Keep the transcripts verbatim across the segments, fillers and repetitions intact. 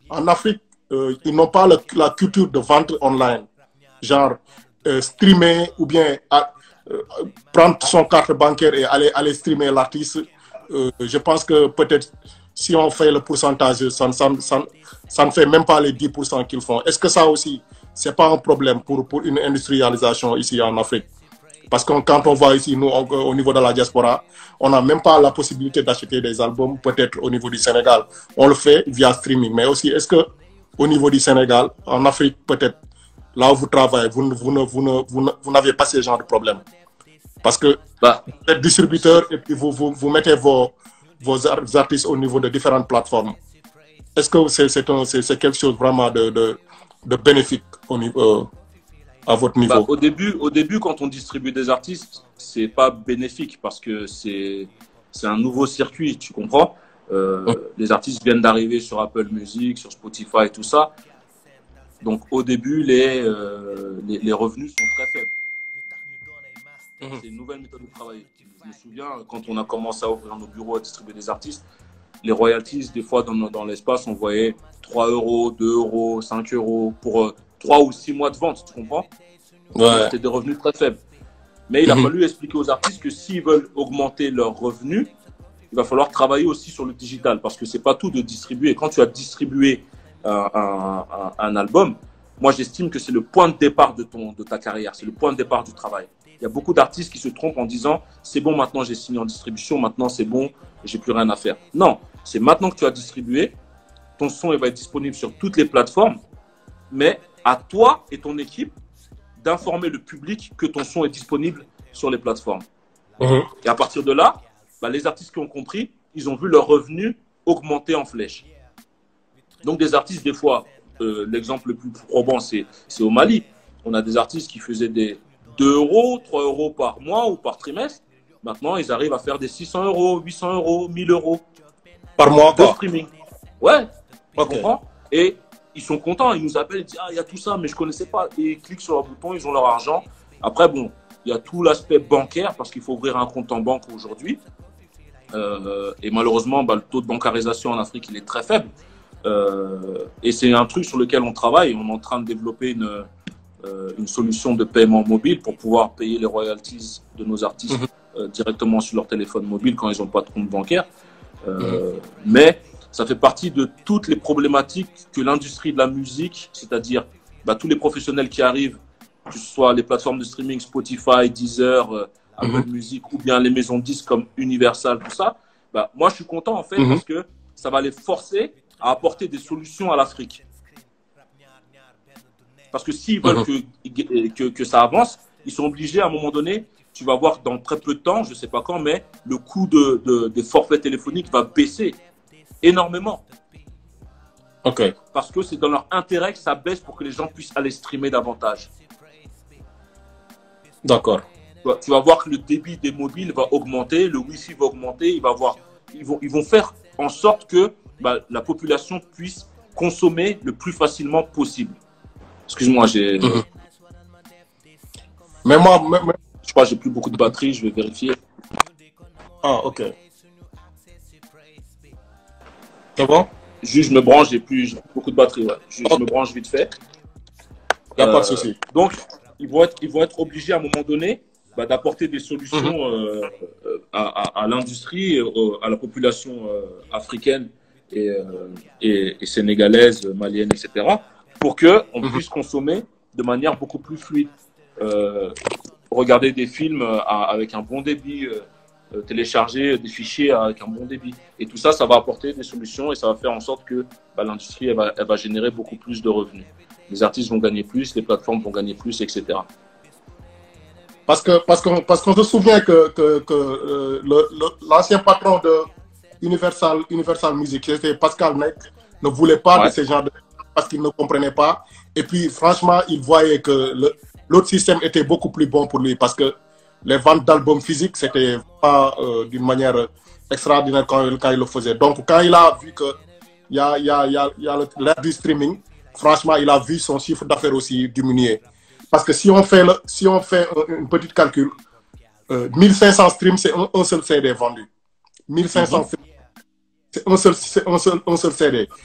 en Afrique, euh, ils n'ont pas le, la culture de vente online. Genre, euh, streamer ou bien à, euh, prendre son carte bancaire et aller, aller streamer l'artiste. Euh, je pense que peut-être si on fait le pourcentage, ça, ça, ça, ça ne fait même pas les dix pour cent qu'ils font. Est-ce que ça aussi, c'est pas un problème pour, pour une industrialisation ici en Afrique? Parce que quand on voit ici, nous, on, au niveau de la diaspora, on n'a même pas la possibilité d'acheter des albums, peut-être au niveau du Sénégal. On le fait via streaming. Mais aussi, est-ce que au niveau du Sénégal, en Afrique, peut-être, là où vous travaillez, vous, vous, vous, vous, vous, vous n'avez pas ce genre de problème? Parce que bah, vous êtes distributeur et puis vous, vous, vous mettez vos, vos artistes au niveau de différentes plateformes. Est-ce que c'est c'est quelque chose vraiment de, de, de bénéfique au niveau, euh, à votre niveau? Bah, au, début, au début, quand on distribue des artistes, c'est pas bénéfique parce que c'est un nouveau circuit, tu comprends? euh, mmh. Les artistes viennent d'arriver sur Apple Music, sur Spotify et tout ça. Donc au début, les, euh, les, les revenus sont très faibles. Mmh. C'est une nouvelle méthode de travail. Je me souviens, quand on a commencé à ouvrir nos bureaux à distribuer des artistes, les royalties, des fois dans, dans l'espace, on voyait trois euros, deux euros, cinq euros pour euh, trois ou six mois de vente, tu comprends? Ouais. C'était des revenus très faibles. Mais il a mmh. fallu expliquer aux artistes que s'ils veulent augmenter leurs revenus, il va falloir travailler aussi sur le digital parce que c'est pas tout de distribuer. Quand tu as distribué un, un, un, un album, moi j'estime que c'est le point de départ de, ton, de ta carrière, c'est le point de départ du travail. Il y a beaucoup d'artistes qui se trompent en disant c'est bon, maintenant j'ai signé en distribution, maintenant c'est bon, j'ai plus rien à faire. Non, c'est maintenant que tu as distribué, ton son il va être disponible sur toutes les plateformes, mais à toi et ton équipe d'informer le public que ton son est disponible sur les plateformes. Mmh. Et à partir de là, bah, les artistes qui ont compris, ils ont vu leurs revenus augmenter en flèche. Donc des artistes, des fois, euh, l'exemple le plus probant, c'est au Mali. On a des artistes qui faisaient des deux euros, trois euros par mois ou par trimestre. Maintenant, ils arrivent à faire des six cents euros, huit cents euros, mille euros. Par mois, de streaming. Ouais, tu okay. comprends? Et ils sont contents, ils nous appellent, ils disent « Ah, il y a tout ça, mais je ne connaissais pas. » Et ils cliquent sur leur bouton, ils ont leur argent. Après, bon, il y a tout l'aspect bancaire parce qu'il faut ouvrir un compte en banque aujourd'hui. Euh, et malheureusement, bah, le taux de bancarisation en Afrique, il est très faible. Euh, et c'est un truc sur lequel on travaille. On est en train de développer une, euh, une solution de paiement mobile pour pouvoir payer les royalties de nos artistes mmh. euh, directement sur leur téléphone mobile quand ils n'ont pas de compte bancaire. Euh, mmh. Mais ça fait partie de toutes les problématiques que l'industrie de la musique, c'est-à-dire bah, tous les professionnels qui arrivent, que ce soit les plateformes de streaming Spotify, Deezer, euh, Apple mmh. Music ou bien les maisons de disques comme Universal, tout ça, bah, moi je suis content en fait mmh. parce que ça va les forcer à apporter des solutions à l'Afrique. Parce que s'ils veulent mmh. que, que, que ça avance, ils sont obligés à un moment donné, tu vas voir dans très peu de temps, je ne sais pas quand, mais le coût de, de, des forfaits téléphoniques va baisser énormément. Okay. Parce que c'est dans leur intérêt que ça baisse pour que les gens puissent aller streamer davantage. D'accord. Tu vas voir que le débit des mobiles va augmenter, le Wi-Fi va augmenter, il va avoir, ils, vont, ils vont faire en sorte que bah, la population puisse consommer le plus facilement possible. Excuse-moi, j'ai... Mmh. Mais moi, mais, mais... je crois que j'ai plus beaucoup de batterie, je vais vérifier. Ah, ok. C'est bon? Juste, je me branche, j'ai plus beaucoup de batterie, ouais. Je, okay. je me branche vite fait. Il n'y a euh, pas de souci. Donc, ils vont, être, ils vont être obligés à un moment donné bah, d'apporter des solutions mmh. euh, à, à, à l'industrie, euh, à la population euh, africaine et, euh, et, et sénégalaise, malienne, et cetera, pour qu'on mmh. puisse consommer de manière beaucoup plus fluide. Euh, regarder des films à, avec un bon débit, euh, télécharger des fichiers avec un bon débit. Et tout ça, ça va apporter des solutions et ça va faire en sorte que bah, l'industrie, elle va, elle va générer beaucoup plus de revenus. Les artistes vont gagner plus, les plateformes vont gagner plus, et cetera. Parce que parce qu'on parce qu'on se souvient que, que, que euh, l'ancien patron de Universal, Universal Music, c'était Pascal Neck, ne voulait pas ouais. de ce genre de... parce qu'il ne comprenait pas. Et puis, franchement, il voyait que l'autre système était beaucoup plus bon pour lui parce que les ventes d'albums physiques, c'était pas euh, d'une manière extraordinaire quand, quand il le faisait. Donc, quand il a vu qu'il y a, y a, y a, y a l'ère du streaming, franchement, il a vu son chiffre d'affaires aussi diminuer. Parce que si on fait, le, si on fait un, un petit calcul, euh, mille cinq cents streams, c'est un, un seul C D vendu. mille cinq cents, mm-hmm. c'est un seul, un, seul, un seul C D.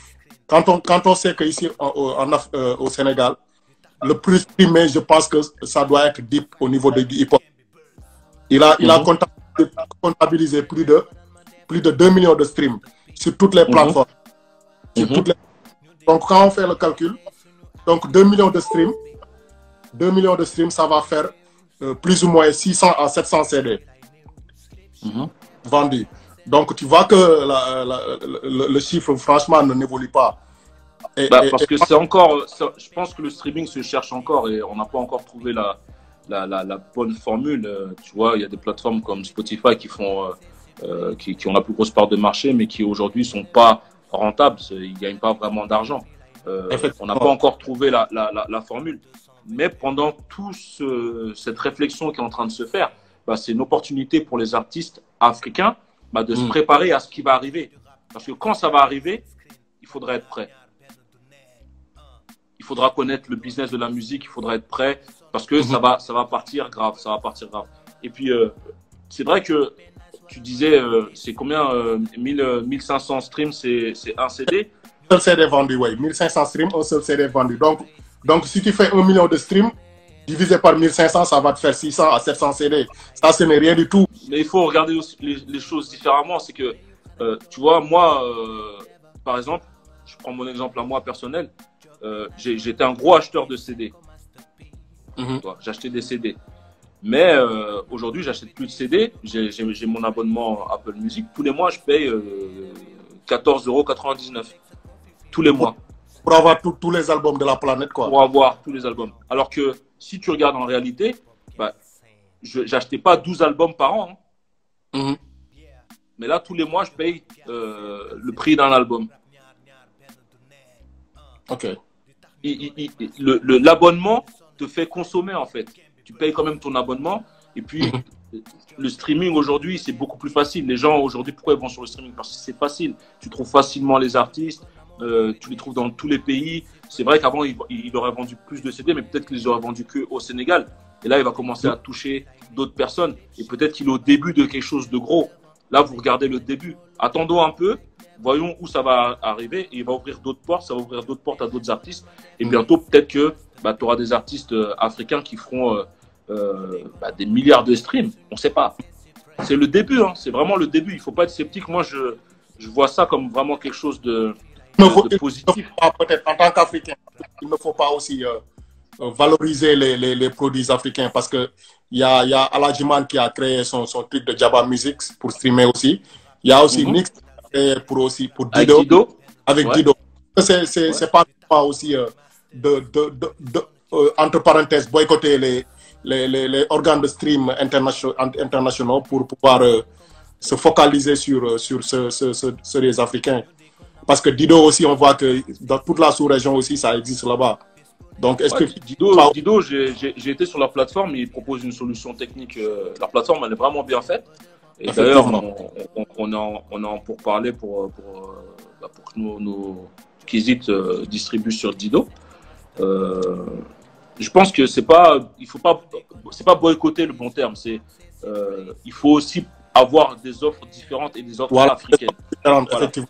quand on, quand on sait qu'ici en, en, euh, au Sénégal, le plus streamé, je pense que ça doit être Dip au niveau de, du hip-hop. Il a, il a Mhm. comptabilisé, comptabilisé plus de, plus de deux millions de streams sur toutes les plateformes. Sur Mhm. toutes les... Donc, quand on fait le calcul, donc deux millions de streams, deux millions de streams, ça va faire euh, plus ou moins six cents à sept cents C D Mhm. vendus. Donc, tu vois que la, la, le, le chiffre, franchement, ne n'évolue pas. Et, Bah, et, parce et... que c'est encore, ça, je pense que le streaming se cherche encore et on n'a pas encore trouvé la, la, la, la bonne formule. Euh, tu vois, il y a des plateformes comme Spotify qui font, euh, euh, qui, qui ont la plus grosse part de marché, mais qui aujourd'hui sont pas rentables. Ils ne gagnent pas vraiment d'argent. Euh, on n'a pas encore trouvé la, la, la, la formule. Mais pendant toute ce, cette réflexion qui est en train de se faire, bah, c'est une opportunité pour les artistes africains bah, de mmh. se préparer à ce qui va arriver. Parce que quand ça va arriver, il faudra être prêt. Il faudra connaître le business de la musique, il faudra être prêt parce que mmh. ça va, ça va partir grave, ça va partir grave. Et puis, euh, c'est vrai que tu disais, euh, c'est combien euh, mille cinq cents streams, c'est un C D? Un seul C D vendu, oui. mille cinq cents streams, un seul C D vendu. Donc, donc, si tu fais un million de streams, divisé par mille cinq cents, ça va te faire six cents à sept cents C D. Ça, ce n'est rien du tout. Mais il faut regarder aussi les, les choses différemment. C'est que, euh, tu vois, moi, euh, par exemple, je prends mon exemple à moi personnel, euh, j'étais un gros acheteur de C D. Mm-hmm. J'achetais des C D. Mais euh, aujourd'hui, j'achète plus de C D. J'ai mon abonnement Apple Music. Tous les mois, je paye euh, quatorze euros quatre-vingt-dix-neuf. Tous les mois. Pour avoir tout, tous les albums de la planète, quoi. Pour avoir tous les albums. Alors que si tu regardes en réalité, bah, je n'achetais pas douze albums par an. Hein. Mm-hmm. Mais là, tous les mois, je paye euh, le prix d'un album. Ok. L'abonnement te fait consommer, en fait. Tu payes quand même ton abonnement. Et puis, mm-hmm. le streaming aujourd'hui, c'est beaucoup plus facile. Les gens aujourd'hui, pourquoi ils vont sur le streaming? Parce que c'est facile. Tu trouves facilement les artistes. Euh, tu les trouves dans tous les pays. C'est vrai qu'avant, il, il aurait vendu plus de C D, mais peut-être qu'il les aurait vendus qu'au Sénégal. Et là, il va commencer à toucher d'autres personnes. Et peut-être qu'il est au début de quelque chose de gros. Là, vous regardez le début. Attendons un peu. Voyons où ça va arriver. Et il va ouvrir d'autres portes. Ça va ouvrir d'autres portes à d'autres artistes. Et bientôt, peut-être que bah, tu auras des artistes euh, africains qui feront euh, euh, bah, des milliards de streams. On ne sait pas. C'est le début. Hein. C'est vraiment le début. Il ne faut pas être sceptique. Moi, je, je vois ça comme vraiment quelque chose de... Peut-être en tant qu'Africain, il ne faut pas aussi euh, valoriser les, les, les produits africains parce qu'il y a, y a Alajiman qui a créé son, son truc de Jabba Music pour streamer aussi. Il y a aussi mm-hmm. Nix pour, aussi, pour Dido. Avec Dido. Avec ouais. Dido. C'est ouais. pas, pas aussi euh, de, de, de, de euh, entre parenthèses, boycotter les, les, les, les organes de stream internationaux, internationaux pour pouvoir euh, se focaliser sur, sur ce, ce, ce, ce les Africains. Parce que Dido aussi, on voit que dans toute la sous-région aussi, ça existe là-bas. Donc, est-ce ouais, que Dido, Dido j'ai été sur leur plateforme, ils proposent une solution technique. Euh, leur plateforme, elle est vraiment bien faite. Et d'ailleurs, on, on, on, en, on en pour parler pour, pour, bah, pour que nos, nos Kizit euh, distribuent sur Dido. Euh, je pense que c'est pas, il faut pas, c'est pas boycotter le bon terme. C'est, euh, il faut aussi avoir des offres différentes et des offres voilà. africaines. Voilà.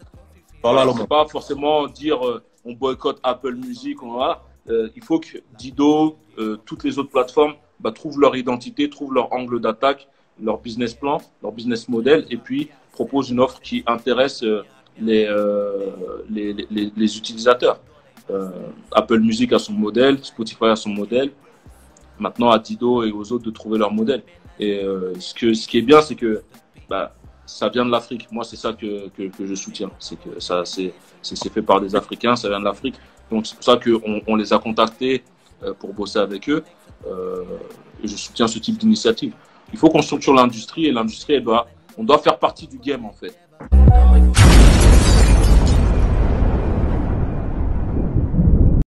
Voilà, c'est pas forcément dire euh, on boycotte Apple Music. On, voilà. euh, il faut que Dido, euh, toutes les autres plateformes, bah, trouvent leur identité, trouvent leur angle d'attaque, leur business plan, leur business model, et puis proposent une offre qui intéresse euh, les, euh, les, les, les utilisateurs. Euh, Apple Music a son modèle, Spotify a son modèle. Maintenant, à Dido et aux autres de trouver leur modèle. Et euh, ce, que, ce qui est bien, c'est que bah, ça vient de l'Afrique. Moi, c'est ça que, que, que je soutiens. C'est que ça, c'est fait par des Africains, ça vient de l'Afrique. Donc, c'est pour ça qu'on on les a contactés euh, pour bosser avec eux. Euh, et je soutiens ce type d'initiative. Il faut qu'on structure l'industrie et l'industrie, on doit faire partie du game, en fait.